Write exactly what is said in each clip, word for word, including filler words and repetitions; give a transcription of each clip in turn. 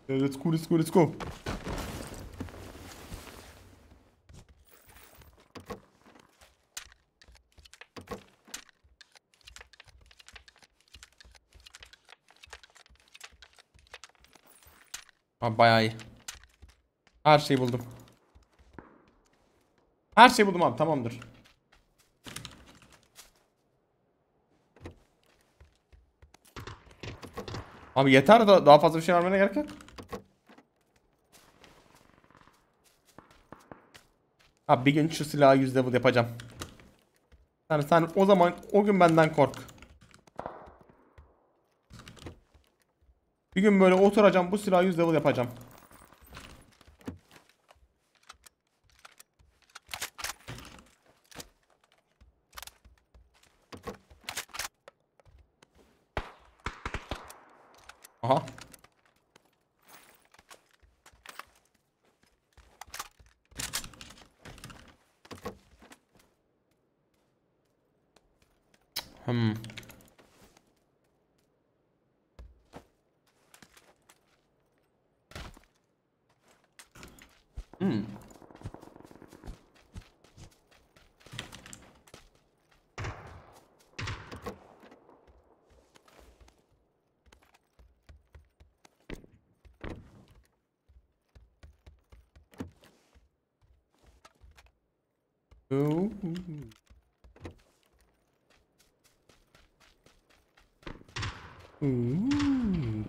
Let's go, let's go, let's go. Abi bayağı iyi. Her şeyi buldum. Her şeyi buldum abi, tamamdır. Abi yeter, da daha fazla bir şey vermene gerek yok. Abi bir gün şu silahı yüz level yapacağım. Yani sen o zaman o gün benden kork. Bir gün böyle oturacağım, bu silahı yüz level yapacağım. Aha. Hmm. Hmm. Ooh. Ooh.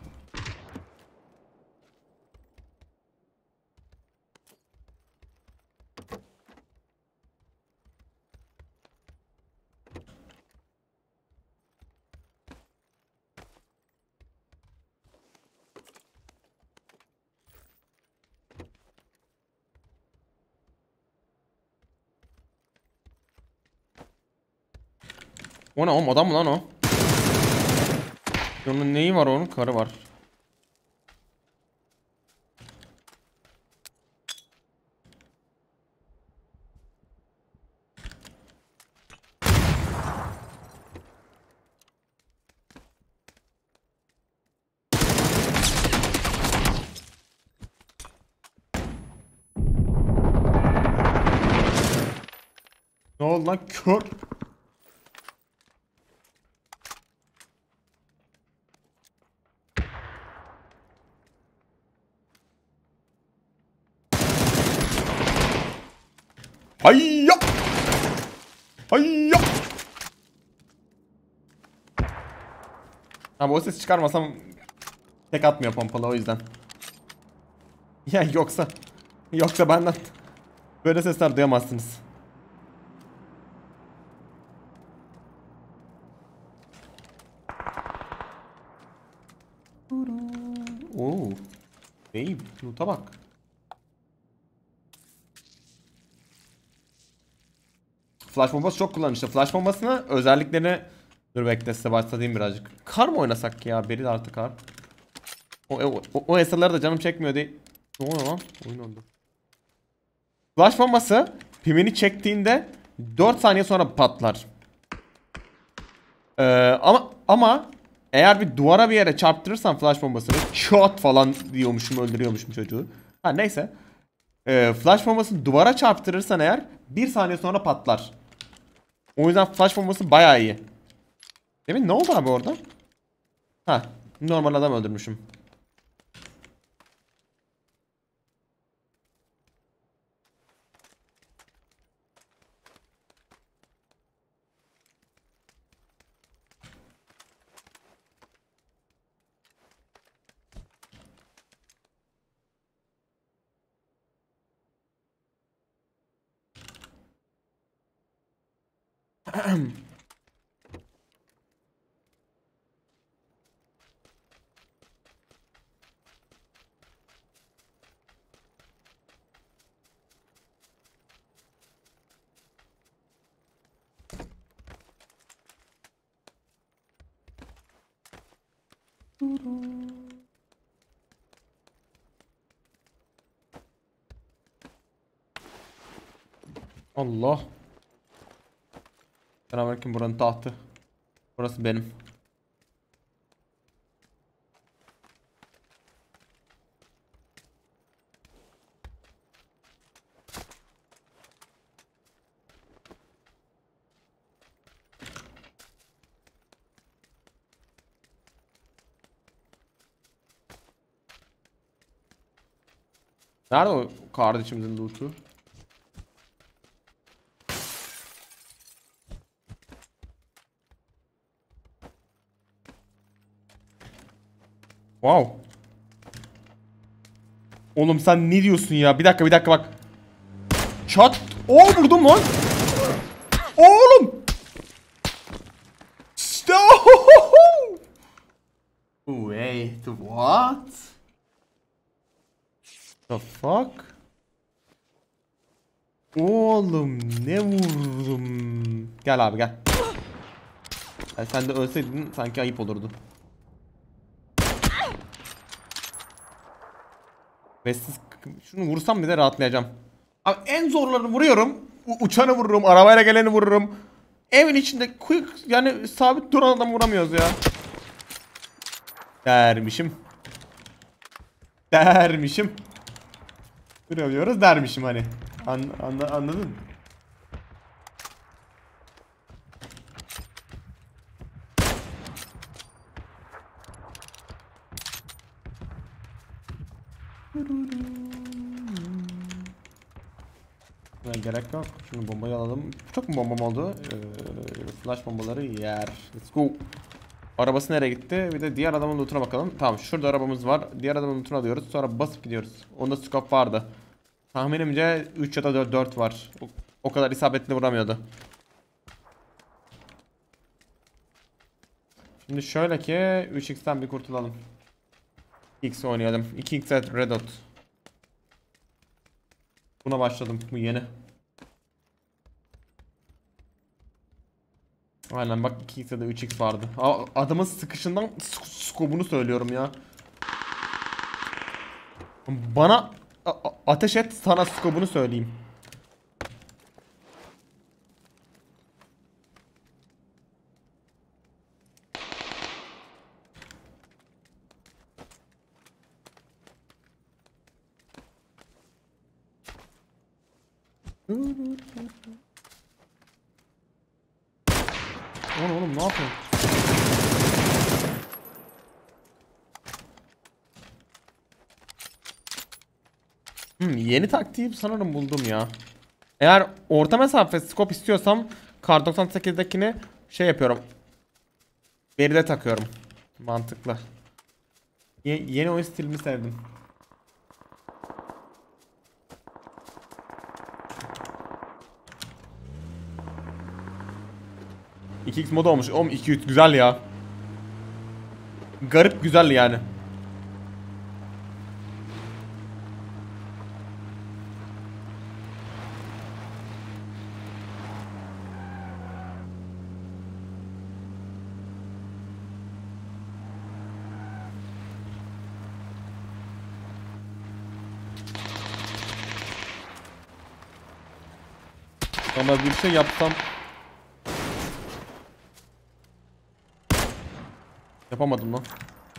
O ne oğlum, adam mı lan o? Onun neyi var, onun karı var. Ne oldu lan, kör? Hayya! Hayya! Abi o ses çıkarmasam tek atmıyor pompalı, o yüzden. Ya yoksa yoksa benden böyle sesler duyamazsınız. Oo. Babe, loot'a bak. Flash bombası çok kullanışlı. Flash bombasını özelliklerini... Dur bekle, size bahsedeyim birazcık. Kar mı oynasak ya? Beril artı kar. O, o, o, o eserler de canım çekmiyor değil. Ne oluyor lan? Oyun oldu. Flash bombası pimini çektiğinde dört saniye sonra patlar. Ee, ama ama eğer bir duvara bir yere çarptırırsan flash bombasını şot falan diyormuşum, öldürüyormuşum çocuğu. Ha neyse. Ee, flash bombasını duvara çarptırırsan eğer bir saniye sonra patlar. O yüzden flash bombası bayağı iyi. Demin ne oldu abi orada? Ha, normal adam öldürmüşüm. Allah. Selamünaleyküm, buranın tahtı. Burası benim. Nerede o kardeşimizin loot'u? Wow. Oğlum sen ne diyorsun ya? Bir dakika bir dakika bak. Çat. Oo vurdum lan. Oğlum. Stop. Wait, what? The fuck? Oğlum ne vurdum? Gel abi gel. Yani sen de ölseydin sanki ayıp olurdu. Ve siz şunu vursam bir de rahatlayacağım. Abi en zorlarını vuruyorum. U uçanı vururum, arabayla geleni vururum. Evin içinde quick yani sabit duran adam vuramıyoruz ya. Dermişim. Dermişim. Vuramıyoruz dermişim hani. An anla anladın mı? Buna gerek yok. Şunu bombayı alalım. Çok mu bombam oldu? Ee, flash bombaları yer. Let's go. Arabası nereye gitti? Bir de diğer adamın lootuna bakalım. Tamam şurada arabamız var. Diğer adamın lootunu alıyoruz. Sonra basıp gidiyoruz. Onda scope vardı. Tahminimce üç ya da dört var. O, o kadar isabetli vuramıyordu. Şimdi şöyle ki üç x'ten bir kurtulalım. X oynayalım. iki x Red Dot. Buna başladım. Bu yeni. Aynen bak iki x'de de üç x vardı. Aa, adamın sıkışından skobunu söylüyorum ya. Bana ateş et sana skobunu söyleyeyim. Oğlum oğlum ne yapıyorsun? Hmm, yeni taktiği sanırım buldum ya. Eğer orta mesafe scope istiyorsam Kar doksan sekizdekini şey yapıyorum. Beride takıyorum. Mantıklı. Ye yeni oyun stilimi sevdim. iki x mod olmuş. Oğlum iki üç güzel ya. Garip güzel yani. Ama bir şey yapsam yapamadım lan.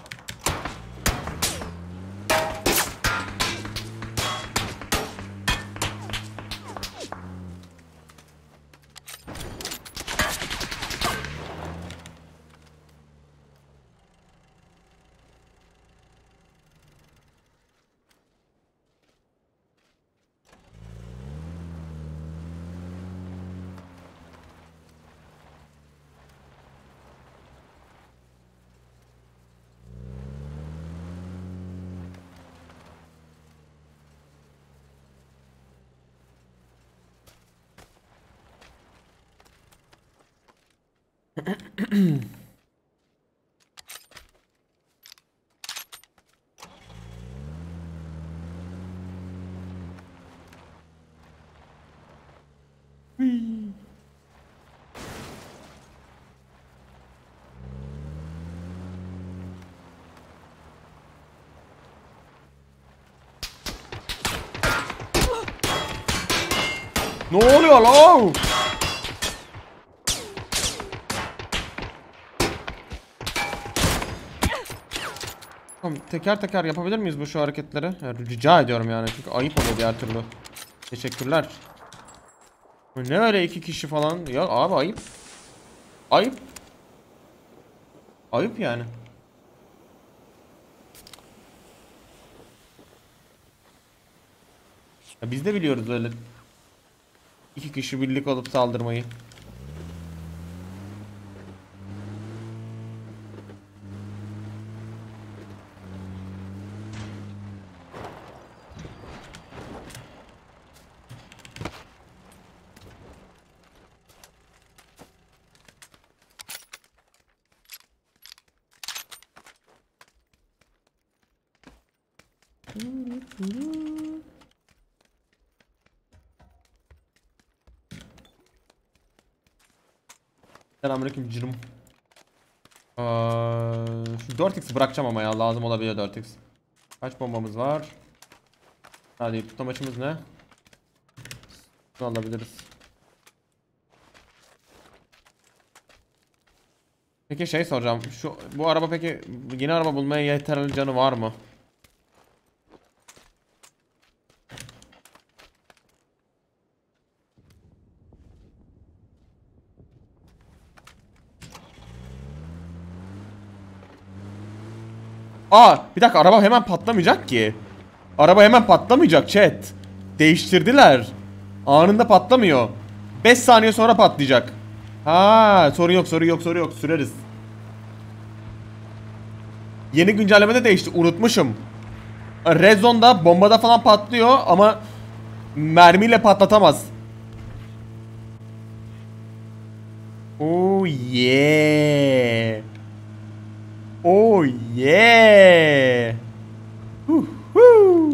Ne oluyor lan? Tamam, teker teker yapabilir miyiz bu şu hareketleri? Ya, rica ediyorum yani çünkü ayıp oluyor diğer türlü. Teşekkürler. Ne öyle iki kişi falan? Ya abi ayıp. Ayıp. Ayıp yani. Ya biz de biliyoruz öyle. İki kişi birlik olup saldırmayı. Selamünaleyküm canım. Aa, şu dört x bırakacağım ama ya lazım olabilir dört x. Kaç bombamız var? Hadi tutamaçımız ne? Bunu alabiliriz. Peki şey soracağım. Şu bu araba peki yeni araba bulmaya yeterli canı var mı? Aa, bir dakika araba hemen patlamayacak ki. Araba hemen patlamayacak chat. Değiştirdiler. Anında patlamıyor. beş saniye sonra patlayacak. Ha, sorun yok, sorun yok, sorun yok. Süreriz. Yeni güncellemede değişti. Unutmuşum. Red Zone'da bombada falan patlıyor ama mermiyle patlatamaz. Oh yeah. Oh yeah. Huh, huh.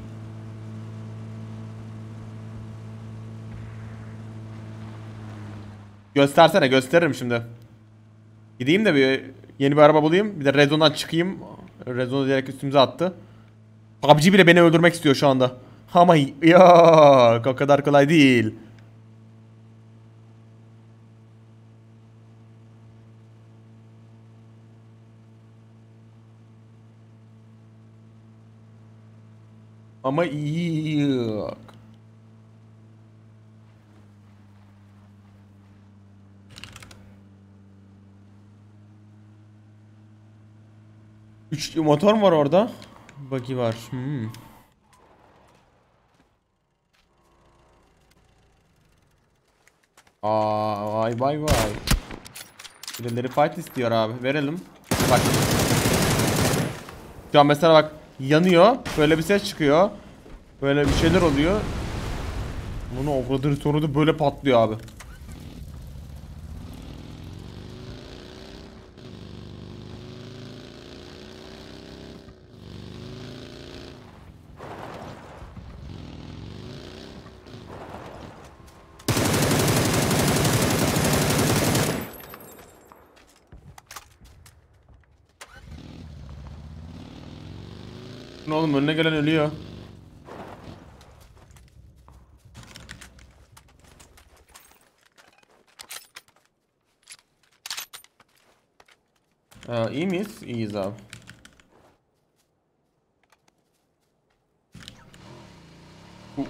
Göstersene, gösteririm şimdi. Gideyim de bir yeni bir araba bulayım. Bir de Red Zone'dan çıkayım. Red Zone direkt üstümüze attı. P U B G bile beni öldürmek istiyor şu anda. Ama yok, o kadar kolay değil. Ama yok. Üç motor mu var orada? Buggy var. Hmm. Aa, vay vay vay. Birileri fight istiyor abi. Verelim. Bak. Şu an mesela bak yanıyor. Böyle bir ses çıkıyor. Böyle bir şeyler oluyor. Bunu ovradır sonra da böyle patlıyor abi. Ne oğlum önüne gelen ölüyor. Aa, iyi miyiz? İyiyiz abi. Bu.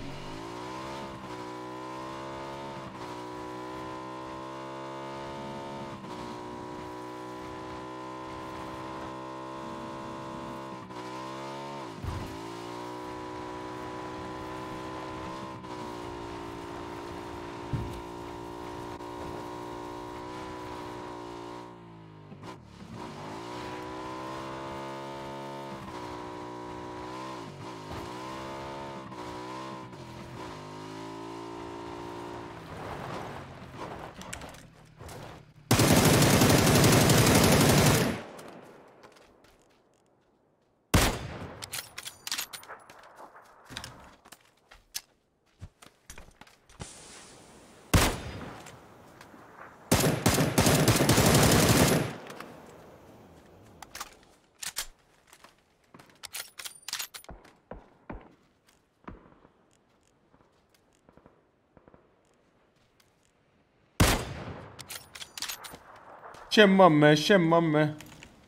Şemmame, şemmame.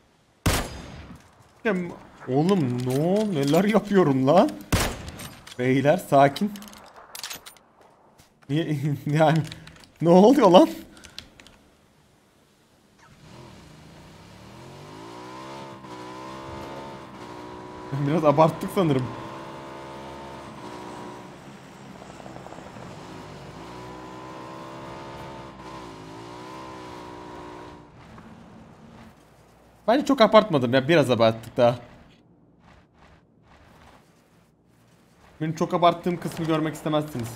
Şem... Oğlum no, neler yapıyorum lan? Beyler sakin. Niye yani ne oluyor lan? Biraz abarttık sanırım. Bence çok abartmadım ya, biraz abarttık daha. Benim çok abarttığım kısmı görmek istemezsiniz.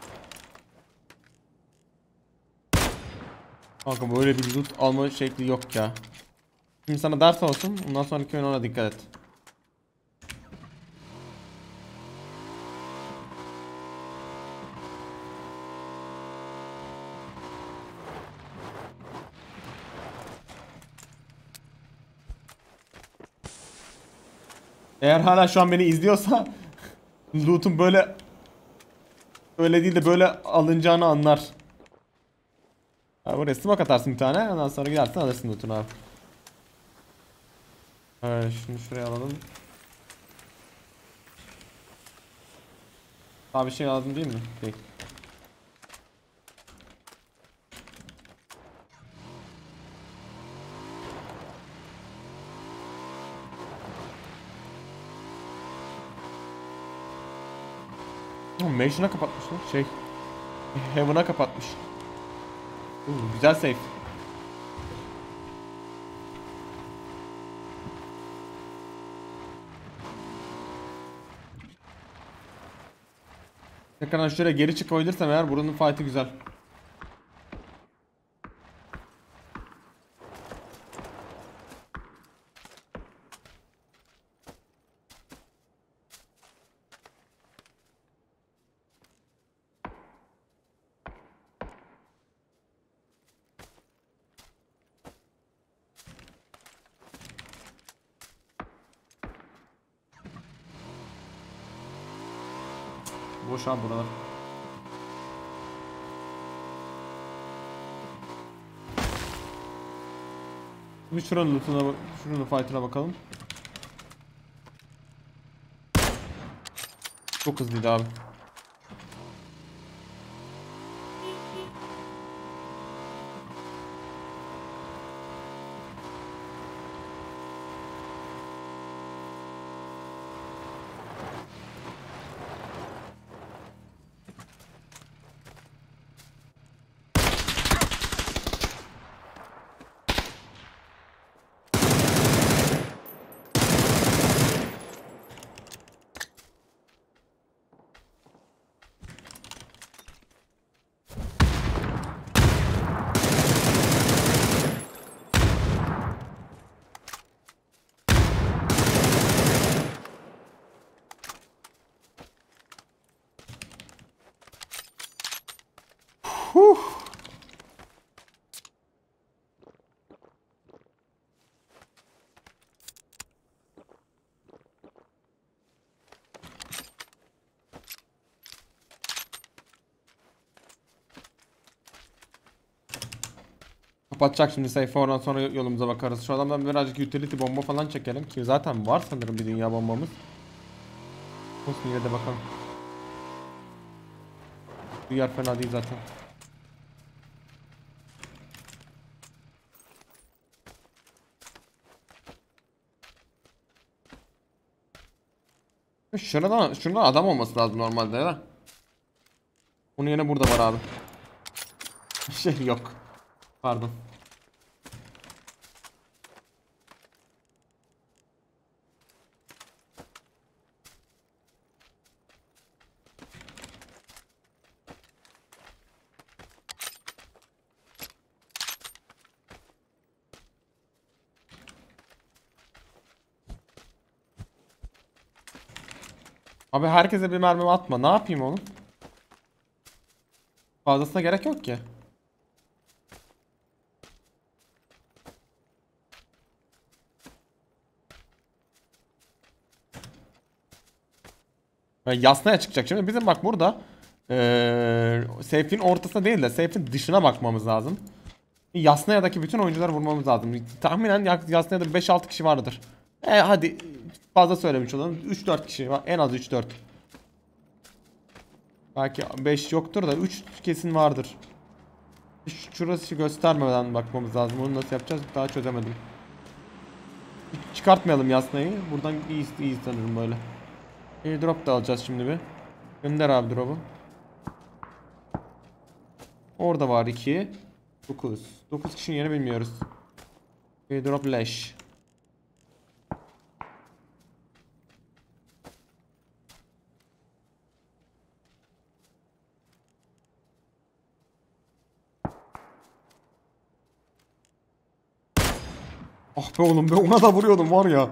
Kanka böyle bir loot alma şekli yok ya. Şimdi sana ders olsun. Ondan sonraki oyuna ona dikkat et. Eğer hala şu an beni izliyorsa loot'un böyle öyle değil de böyle alınacağını anlar. Ha, buraya smoke atarsın bir tane. Ondan sonra gidersin alırsın loot'unu abi. Evet, şunu şuraya alalım. Daha bir şey lazım değil mi? Değil. Mansion'a kapatmış lan. Şey. Heaven'a kapatmış. Oo, güzel save. Tekrardan şöyle geri çıkabilirsem eğer buranın fight'ı güzel. Boş abi buralar. Bir şuranın lootuna bak, şuranın fight'ına bakalım. Çok hızlıydı abi. Huh. Kapatacak şimdi sayfa, oradan sonra yolumuza bakarız. Şu adamdan birazcık utility bomba falan çekelim ki zaten var sanırım bir dünya bombamız. Olsun, yine de bakalım. Bu yer fena değil zaten. Şurada, şurada adam olması lazım normalde ya. Bunun yerine burada var abi. Şey yok. Pardon. Abi herkese bir mermi atma. Ne yapayım oğlum? Fazlasına gerek yok ki. Yani Yasnaya çıkacak şimdi. Bizim bak burada ee, safe'in ortasına değil de safe'in dışına bakmamız lazım. Yasnaya'daki bütün oyuncuları vurmamız lazım. Tahminen Yasnaya'da beş altı kişi vardır. E hadi fazla söylemiş olalım. üç dört kişi var. En az üç dört. Belki beş yoktur da üç kesin vardır. Şurası göstermeden bakmamız lazım. Onu nasıl yapacağız daha çözemedim. Hiç çıkartmayalım Yasnaya'yı. Buradan iyi, iyi sanırım böyle. Airdrop da alacağız şimdi bir. Gönder abi drop'u. Orada var iki. dokuz. dokuz kişinin yerini bilmiyoruz. Airdrop leş. Ah be oğlum be, ona da vuruyordum var ya.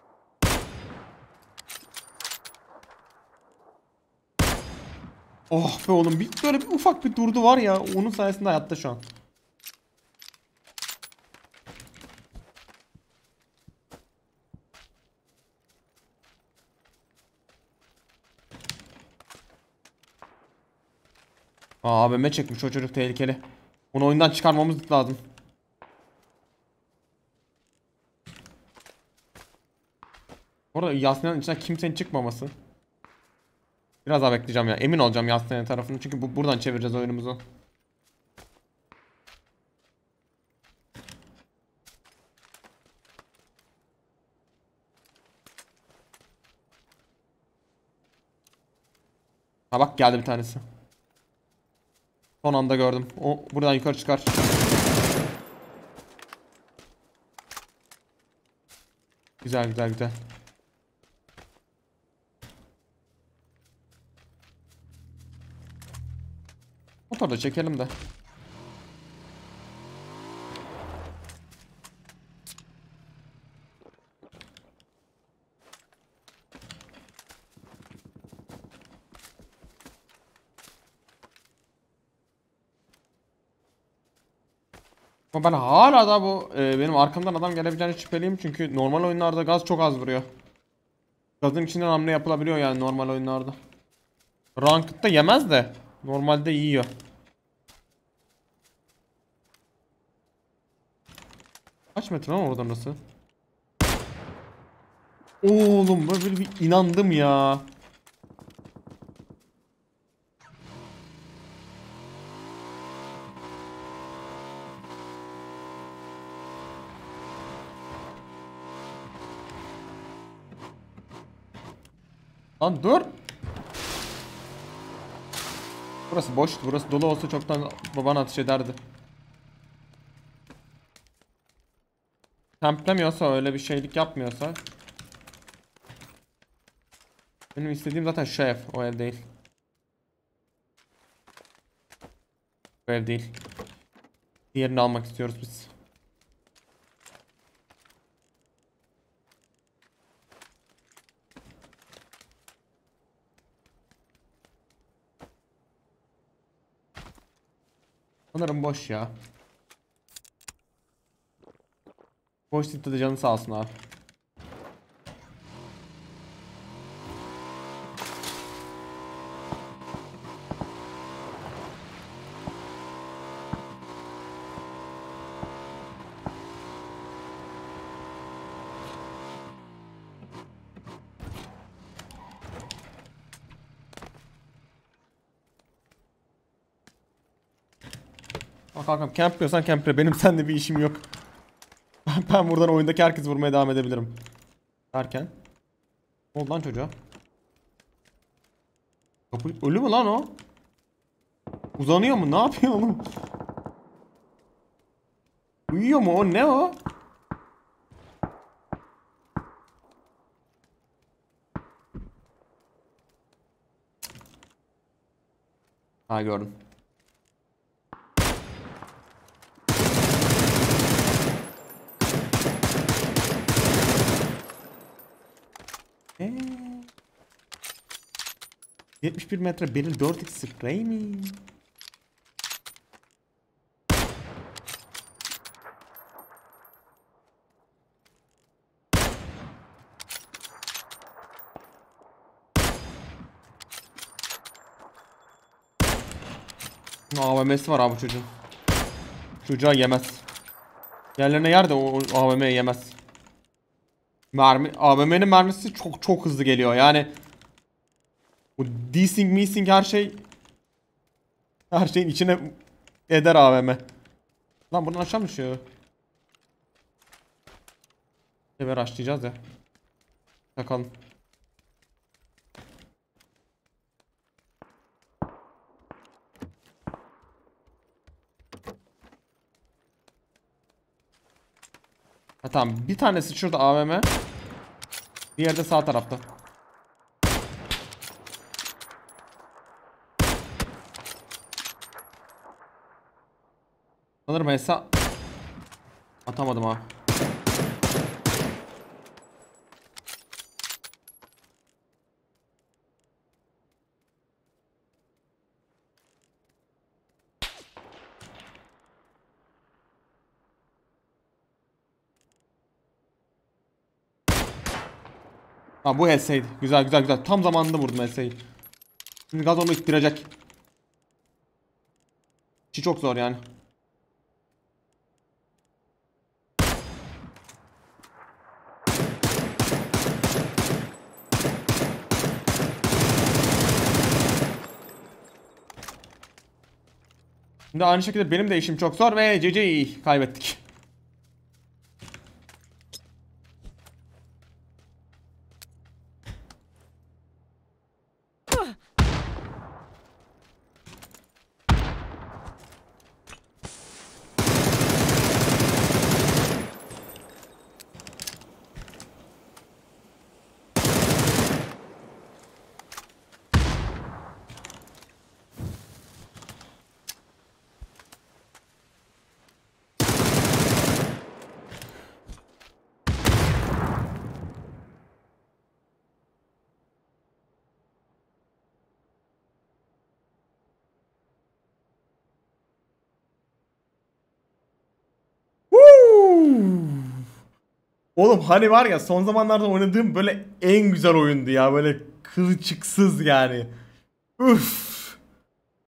Oh be oğlum, bir böyle bir ufak bir durdu var ya, onun sayesinde hayatta şu an. Aa, A V M çekmiş o çocuk, tehlikeli. Onu oyundan çıkarmamız lazım. Orada Yasin'in içinden kimsenin çıkmaması. Biraz daha bekleyeceğim ya. Emin olacağım Yasin'in tarafını, çünkü bu buradan çevireceğiz oyunumuzu. Ha bak, geldi bir tanesi. Son anda gördüm. O buradan yukarı çıkar. Güzel güzel güzel. Motoru da çekelim de. Ama ben hala da bu e, benim arkamdan adam gelebileceğini şüpheliyim, çünkü normal oyunlarda gaz çok az vuruyor. Gazın içinden hamle yapılabiliyor yani normal oyunlarda. Ranked'da yemez de normalde yiyor. Kaç metre lan oradan nasıl? Oğlum böyle bir inandım ya. Lan dur. Burası boş. Burası dolu olsa çoktan babana ateş ederdi. Templemiyorsa, öyle bir şeylik yapmıyorsa. Benim istediğim zaten şu ev. O ev değil. Bu ev değil. Diğerini almak istiyoruz biz. Sanırım boş ya. Boş sitte de canı sağ olsun abi. Bak kankam, campliyorsan cample. Benim seninle bir işim yok. Ben buradan oyundaki herkes vurmaya devam edebilirim. Derken. Ne oldu lan çocuğa? Kapı ölü mü lan o? Uzanıyor mu? Ne yapıyor oğlum? Uyuyor mu o? Ne o? Ha, gördüm. Eee. yetmiş bir metre Beril dört x spray mi? A V M'si var abi çocuğun. Çocuğa yemez. Yerlerine yer de o A V M'ye yemez. Mermi, A V M'nin mermisi çok çok hızlı geliyor yani. Bu desync, missing her şey, her şeyin içine eder A V M. Lan buradan aşağı mı düşüyor? Eve açlayacağız ya. Bakalım. Ha tamam, bir tanesi şurada A V M. Diğeri de sağ tarafta. Sanırım hesa atamadım ha. Ha bu H S'ydi. Güzel güzel güzel. Tam zamanında vurdum H S'yi. Şimdi gaz onu ittirecek. İşi çok zor yani. Şimdi aynı şekilde benim de işim çok zor ve C C'yi kaybettik. Oğlum hani var ya son zamanlarda oynadığım böyle en güzel oyundu ya, böyle kılçıksız yani. Üf.